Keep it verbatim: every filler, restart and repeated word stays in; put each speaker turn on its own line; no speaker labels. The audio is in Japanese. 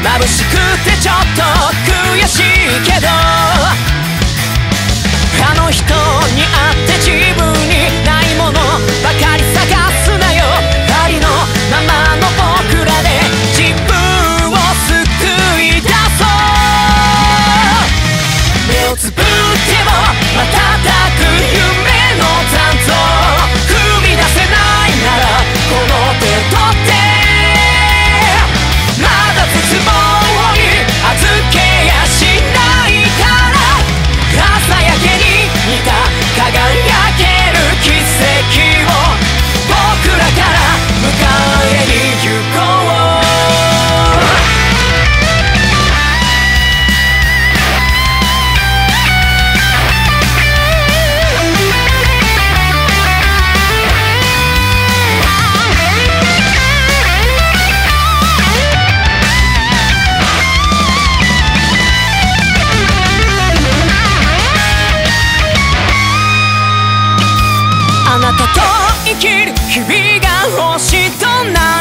眩しくてちょっと悔しいけど、あの人に会って自分にないものばかり探すなよ。ありのままの僕らで自分を救い出そう。目をつぶっても瞬く夢の残像、踏み出せないならこの手取って、まだ絶望に預けやしないから、朝焼けに似た輝ける奇跡を僕らから迎えに行こう。あなたと生きる日々が星となる